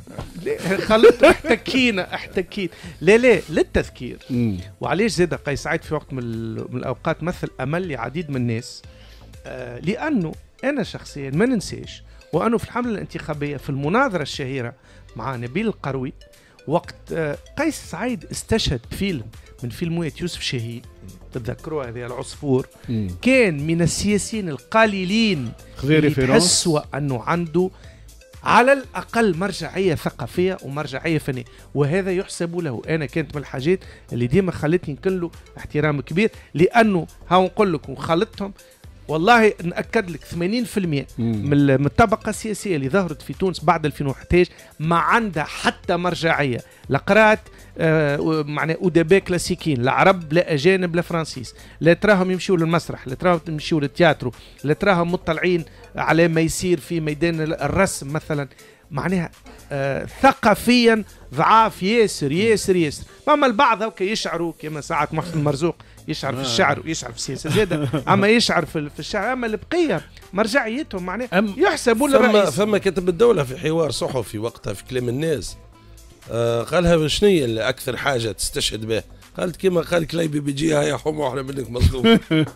خلط احتكينا احتكيت لا لا للتذكير. وعليش زاد قيس سعيد في وقت من الأوقات مثل أمل لعديد من الناس، آه لأنه أنا شخصيا ما ننساش وأنه في الحملة الانتخابية في المناظرة الشهيرة مع نبيل القروي وقت آه قيس سعيد استشهد فيلم من فيلمات يوسف شاهين تتذكروا هذه العصفور. مم. كان من السياسيين القليلين اللي تحسوا أنه عنده على الأقل مرجعية ثقافية ومرجعية فنية، وهذا يحسب له. أنا كانت من الحاجات اللي ديما خلتني نكن له احترام كبير، لأنه ها نقول لكم خلطهم والله نأكد لك ثمانين بالمئة من الطبقة السياسية اللي ظهرت في تونس بعد ألفين وأحد عشر ما عندها حتى مرجعية. لا قرأت آه معنى أدباء كلاسيكيين، لا عرب لا أجانب لا فرنسيس، لا تراهم يمشوا للمسرح، لا تراهم يمشوا للتياترو، لا تراهم مطلعين على ما يصير في ميدان الرسم مثلا. معناها آه ثقافيا ضعاف ياسر ياسر ياسر. اما البعض هكا يشعروا كما ساعات محسن مرزوق يشعر في الشعر ويشعر في السياسه زاده، اما يشعر في الشعر. اما البقيه مرجعيتهم معناها يحسبوا
للرئيس. فما فما كاتب الدوله في حوار صحفي وقتها في كلام الناس آه قالها شنو هي اكثر حاجه تستشهد بها؟ قالت كما قال كليبي بيجيها يا حمو احنا منك مظلوم.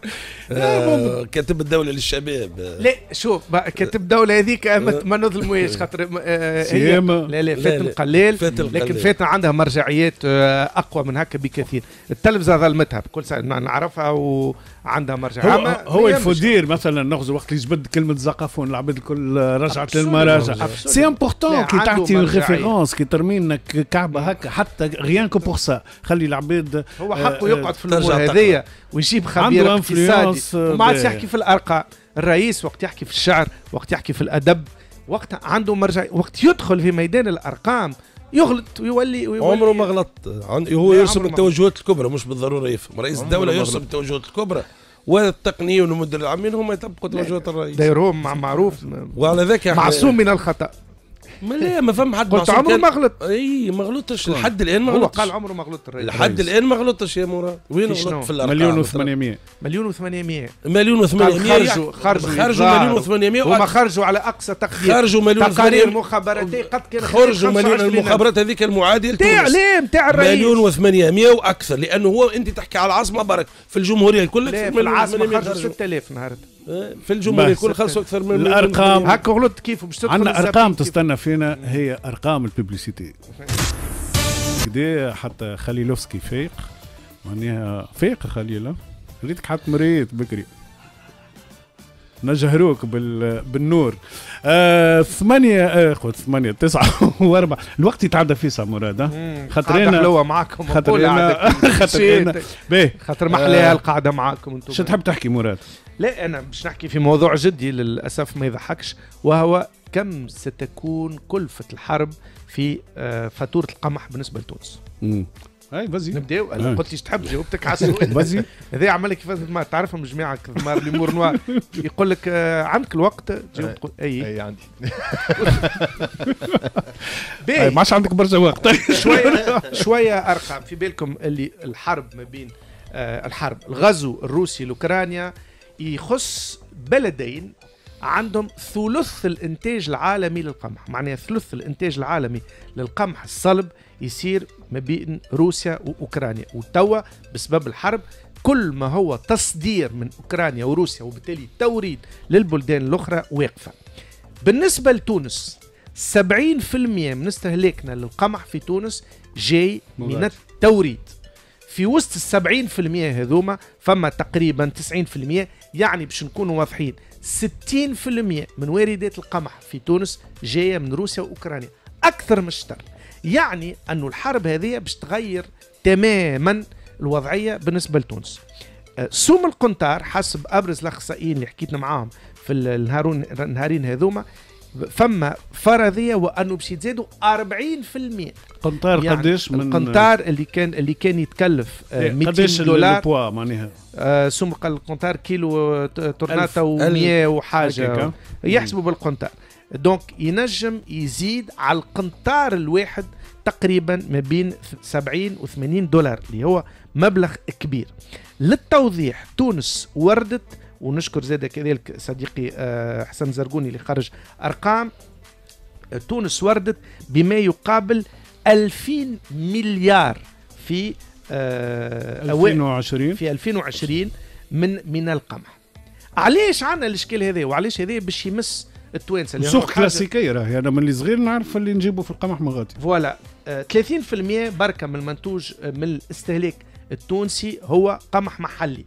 آه كاتب الدوله للشباب. آه
لا شوف كاتب الدوله هذيك ما نظلموهاش خاطر آه هي لا لا فاتن قليل، لكن فاتن عندها مرجعيات آه اقوى من هكا بكثير. التلفزه ظلمتها بكل سنة نعرفها وعندها مرجعيه.
هو, هو الفدير مثلا ناخذ وقت اللي جبد كلمه زقافون العباد الكل رجعت للمراجع. سي امبورطون كي تعطي ريفيرونس كي ترمي لك كعبه هكا حتى غيان كو بور سا خلي العباد زاد
هو حقه يقعد في الامور هذيا ويجيب خبير اقتصادي وما عادش يحكي في الارقام. الرئيس وقت يحكي في الشعر، وقت يحكي في الادب، وقت عنده مرجع، وقت يدخل في ميدان الارقام يغلط ويولي, ويولي
عمره ما غلط. هو يرسم التوجهات الكبرى، مش بالضروره يفهم. رئيس الدوله يرسم التوجهات الكبرى والتقنيين والمدير العامين هم يطبقوا توجهات الرئيس.
دايرهم مع معروف
وعلى ذاك
معصوم من الخطا.
ما لا ما فهم حد
قلت عمره ما غلط.
اي ما غلطش لحد الان، ما غلطش.
هو قال عمره ما غلط الرئيس
لحد الان ما غلطش يا مراد. وين غلط في الارقام؟
مليون وثمانمائة
مليون وثمانمائة
مليون وثمانمائة
خرجوا خرجوا
خرجوا مليون وثمانمائة
هما خرجوا على اقصى تقدير.
خرجوا مليون
تقارير مخابراتيه قد كان
خرجوا مليون. المخابرات هذيك المعادل
تاع ليه تاع الرئيس
مليون وثمانمائة واكثر، لانه هو انت تحكي على العاصمه برك في الجمهوريه الكل.
في العاصمه خرجوا ستة آلاف النهارده
في الجمهوريه الكل خلصوا اكثر من
الارقام.
هكا غلط كيف باش تدخل.
عندنا ارقام تستنى فينا، هي ارقام الببليسيتي. كده حتى خليلوفسكي فايق، معناها فايق خليل. ريتك حتى مريت بكري نجهروك بال... بالنور. آه ثمانية آه ثمانية تسعة وأربعة. الوقت يتعدى فيه سا مراد.
خاطرنا حلوة معكم.
خاطرنا خاطرنا
باهي خاطر محليها القعدة معكم انتم.
شو تحب تحكي مراد؟
لا أنا باش نحكي في موضوع جدي للأسف ما يضحكش، وهو كم ستكون كلفة الحرب في آه فاتورة القمح بالنسبة لتونس.
امم هاي بزي
نبداو. انا قلت ليش تحب جاوبتك على السؤال
بزي.
هذا عمل لك كيفاش ما تعرفهم جماعه كثمار لي مورنوا يقول لك آه عندك الوقت تجاوب تقول اي
اي عندي.
ما عادش عندك برشا وقت.
شويه شويه ارقام في بالكم اللي الحرب ما بين آه الحرب الغزو الروسي لاوكرانيا يخص بلدين عندهم ثلث الانتاج العالمي للقمح. معناها ثلث الانتاج العالمي للقمح الصلب يصير ما بين روسيا واوكرانيا، وتوا بسبب الحرب كل ما هو تصدير من اوكرانيا وروسيا وبالتالي توريد للبلدان الاخرى واقفه. بالنسبه لتونس سبعين بالمئة من استهلاكنا للقمح في تونس جاي من التوريد. في وسط السبعين بالمئة هذوما فما تقريبا تسعين بالمئة، يعني باش نكونوا واضحين ستين بالمئة من واردات القمح في تونس جايه من روسيا واوكرانيا اكثر من الشطر. يعني أن الحرب هذه باش تغير تماما الوضعية بالنسبة لتونس. سوم القنطار حسب أبرز الأخصائيين اللي حكيتنا معاهم في النهارين هذوما فما فرضية وأنه باش يتزادوا أربعين بالمئة.
قنطار يعني قديش من
القنطار اللي كان اللي كان يتكلف مئتين دولار
البوا معناها
آه سوم القنطار كيلو تورناتا ومئة وحاجة يحسبوا بالقنطار. دونك ينجم يزيد على القنطار الواحد تقريبا ما بين سبعين و ثمانين دولار اللي هو مبلغ كبير. للتوضيح تونس وردت، ونشكر زاد كذلك صديقي حسن زرقوني اللي خرج أرقام، تونس وردت بما يقابل ألفين مليار في
ألفين وعشرين
في ألفين وعشرين من من القمح. علاش عندنا الاشكال هذا وعلاش هذا باش يمس التوانسه؟
سوق كلاسيكيه راهي. انا من اللي صغير نعرف اللي نجيبه في القمح مغادي.
فوالا آه ثلاثين بالمئة بركه من المنتوج آه من الاستهلاك التونسي هو قمح محلي.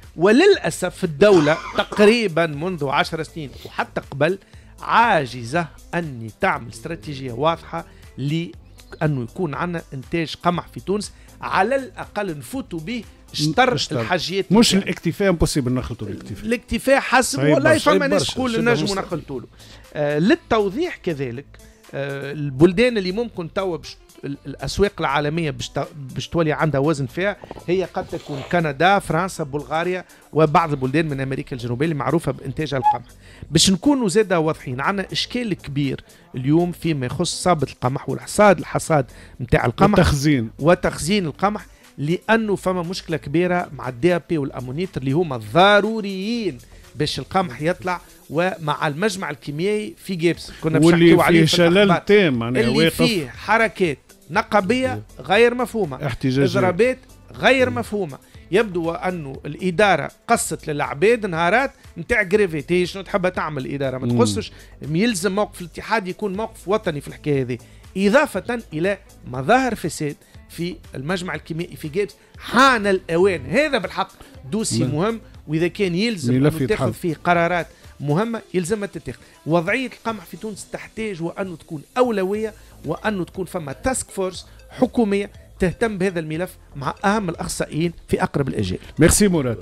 وللاسف الدوله تقريبا منذ عشر سنين وحتى قبل عاجزه ان تعمل استراتيجيه واضحه لانه يكون عندنا انتاج قمح في تونس على الاقل نفوتوا به شطر الحاجيات.
مش الاكتفاء امبوسيبل نخلطوا الاكتفاء.
الاكتفاء حسب والله فما ناس تقول نجموا نخلطوا له. آه للتوضيح كذلك آه البلدان اللي ممكن توا الاسواق العالميه باش تولي عندها وزن فيها هي قد تكون كندا، فرنسا، بلغاريا وبعض البلدان من امريكا الجنوبيه اللي معروفه بانتاج القمح. باش نكونوا زاده واضحين عندنا اشكال كبير اليوم فيما يخص صابه القمح والحصاد الحصاد نتاع القمح
وتخزين
وتخزين القمح، لانه فما مشكله كبيره مع الدي بي والامونيتر اللي هما ضروريين باش القمح يطلع، ومع المجمع الكيميائي في جيبس كنا
بنحكيو عليه في شلال تام
اللي واقف. فيه حركات نقابيه غير مفهومه،
احتجاجات،
اضرابات غير مفهومه. يبدو انه الاداره قصت للعباد نهارات نتاع جريفيتي شنو تحبها تعمل الاداره ما تقصش، يلزم موقف الاتحاد يكون موقف وطني في الحكايه هذه، اضافه الى مظاهر فساد في المجمع الكيميائي في جيبس. حان الاوان، هذا بالحق دوسي مهم، واذا كان يلزم أن تاخذ فيه قرارات مهمه يلزمها تتخذ. وضعيه القمح في تونس تحتاج وانه تكون اولويه، وانه تكون فما تاسك فورس حكوميه تهتم بهذا الملف مع اهم الاخصائيين في اقرب الاجال.
ميرسي مراد.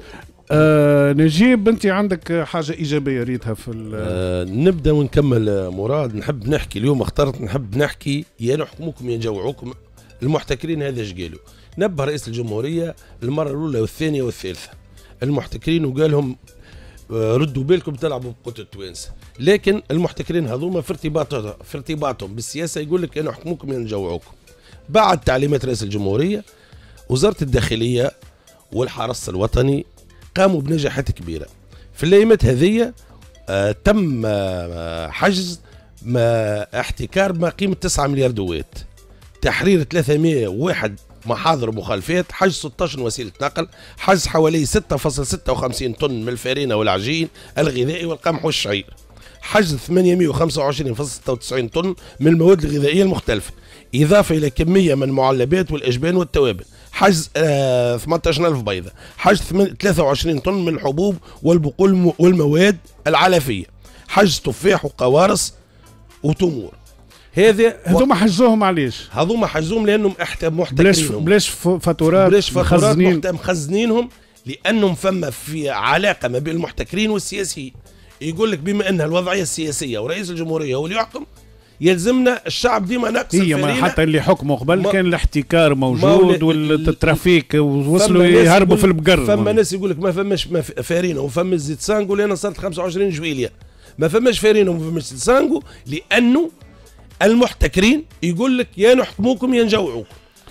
آه نجيب انت عندك حاجه ايجابيه ريتها في
آه نبدا ونكمل مراد. نحب نحكي اليوم اخترت نحب نحكي يا نحكموكم يا نجوعوكم. المحتكرين هذا ايش قالوا؟ نبه رئيس الجمهوريه المره الاولى والثانيه والثالثه المحتكرين وقال لهم آه ردوا بالكم تلعبوا بقوة التوانسه. لكن المحتكرين هذوما في ارتباطهم في ارتباطهم بالسياسه يقول لك يا نحكموكم يا نجوعوكم. بعد تعليمات رئيس الجمهوريه وزاره الداخليه والحرس الوطني قاموا بنجاحات كبيرة في الأيامات هذه. آه تم آه حجز ما احتكار ما قيمة تسعة مليار دوات، تحرير ثلاثمائة وواحد محاضر ومخالفات، حجز ستة عشر وسيلة نقل، حجز حوالي ستة فاصلة ستة وخمسين طن من الفارينة والعجين الغذائي والقمح والشعير، حجز ثمانمائة وخمسة وعشرين فاصلة ستة وتسعين طن من المواد الغذائية المختلفة، إضافة إلى كمية من المعلبات والأجبان والتوابل، حجز آه ثمانية عشر ألف بيضة، حجز ثلاثة وعشرين طن من الحبوب والبقول والمواد العلفية، حجز تفاح وقوارص وتمور. هذا
هذوما حجزوهم علاش؟
هذوما حجزوهم لانهم محتكرين
بلاش بلاش فاتورات
بلاش فاتورات مخزنين. مخزنينهم لانهم فما في علاقه ما بين المحتكرين والسياسيين. يقول لك بما ان الوضعيه السياسيه ورئيس الجمهوريه هو اللي يحكم يلزمنا الشعب ديما ناقص
هي ما حتى اللي حكموا قبل كان الاحتكار موجود والترافيك ووصلوا يهربوا في البقر.
فما ناس يقول لك ما فماش فارينه وفما زيت سانغو لان صارت خمسة وعشرين جويليه. ما فماش فارينه وما فماش زيت سانغو لانه المحتكرين يقول لك يا نحكموكم يا نجوعوكم.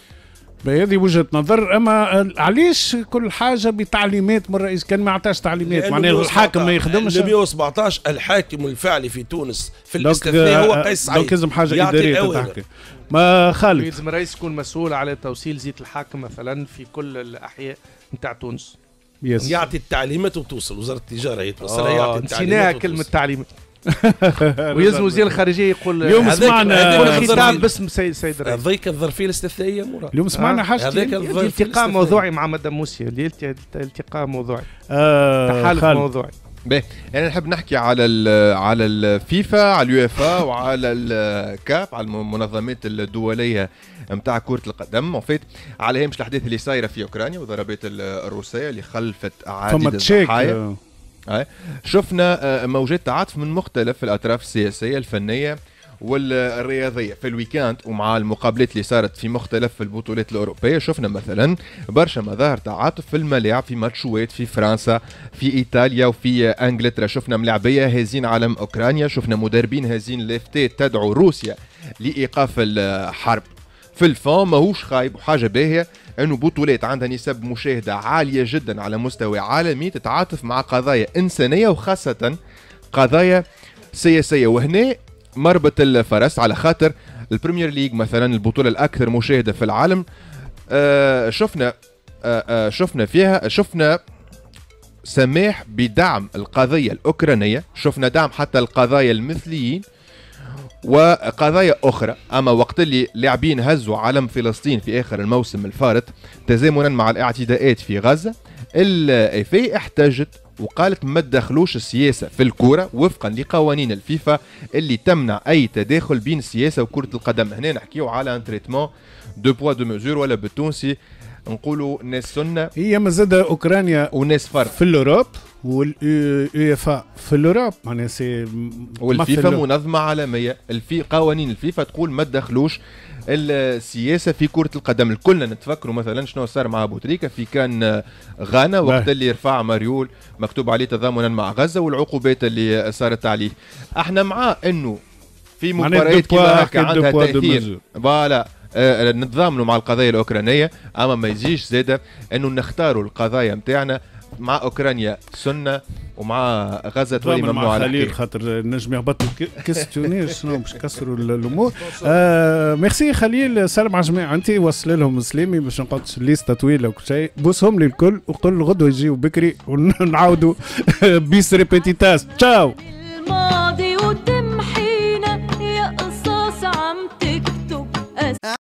هذه وجهة نظر. اما علاش كل حاجه بتعليمات من الرئيس؟ كان ما عطاش تعليمات معناها الحاكم ما يخدمش.
مئة وسبعطاش الحاكم الفعلي في تونس في الاستثناء هو قيس سعيد.
دونك لازم حاجه اداريه تحكي. ما خالد
لازم الرئيس يكون مسؤول على توصيل زيت الحاكم مثلا في كل الاحياء نتاع تونس.
يس. يعطي التعليمات وتوصل وزاره التجاره هي توصلها. يعطي
التعليمات كلمه تعليمات ويلزم وزير الخارجيه يقول
اليوم سمعنا
خطاب باسم سيد سيد الرئيس.
هذيك الظرفيه الاستثنائيه مراد.
اليوم سمعنا حاجه
هذاك
التقاء موضوعي مع مدام موسى التقاء موضوعي
آه
تحالف موضوعي.
باهي انا نحب نحكي على ال على الفيفا على اليو اف ا وعلى الكاب على المنظمات الدوليه نتاع كره القدم وفيت على هامش الاحداث اللي صايره في اوكرانيا والضربات الروسيه اللي خلفت عديد الضحايا. شفنا موجات تعاطف من مختلف الاطراف السياسيه الفنيه والرياضيه في الويكاند ومع المقابلات اللي صارت في مختلف البطولات الاوروبيه. شفنا مثلا برشا مظاهر تعاطف في الملاعب في ماتشوات في فرنسا في ايطاليا وفي انجلترا. شفنا ملاعبيه هازين علم اوكرانيا، شفنا مدربين هازين لافتات تدعو روسيا لايقاف الحرب. في الفون ماهوش خايب وحاجه باهيه انه بطولات عندها نسب مشاهده عاليه جدا على مستوى عالمي تتعاطف مع قضايا انسانيه وخاصه قضايا سياسيه. وهنا مربط الفرس على خاطر البريمير ليج مثلا البطوله الاكثر مشاهده في العالم. آه شفنا آه آه شفنا فيها شفنا سماح بدعم القضيه الاوكرانيه، شفنا دعم حتى القضايا المثليين وقضايا أخرى. أما وقت اللي لاعبين هزوا علم فلسطين في آخر الموسم الفارط تزامنا مع الاعتداءات في غزة، الإيفي احتجت وقالت ما تدخلوش السياسة في الكرة وفقا لقوانين الفيفا اللي تمنع أي تداخل بين السياسة وكرة القدم. هنا نحكيو على ان تريتمون دو بوا دو ميزور ولا بالتونسي نقولوا ناس سنة.
هي مازال اوكرانيا
وناس فرق
في الاوروب واليوفا في الاوروب معناها سي
والفيفا منظمه عالميه. الفي قوانين الفيفا تقول ما تدخلوش السياسه في كره القدم. الكلنا نتفكروا مثلا شنو صار مع بوتريكا في كان غانا وقت اللي رفع مريول مكتوب عليه تضامنا مع غزه والعقوبات اللي صارت عليه. احنا مع انه في مباريات كيما هكا عندها تاثير فوالا آه نتضامنوا مع القضايا الاوكرانيه، اما ما يجيش زاده انه نختاروا القضايا نتاعنا مع اوكرانيا سنه ومع غزه تولي ممنوع على
خليل خاطر نجم يهبطوا كيستيونير شنو باش يكسروا الامور. آه ميرسي خليل، سلم على الجماعه انت وصل لهم سلامي باش نقعدش ليسته طويله وكل شيء. بوسهم لي الكل وقول غدوه يجيو بكري ونعاودوا بيس ريبيتيتاس. تشاو.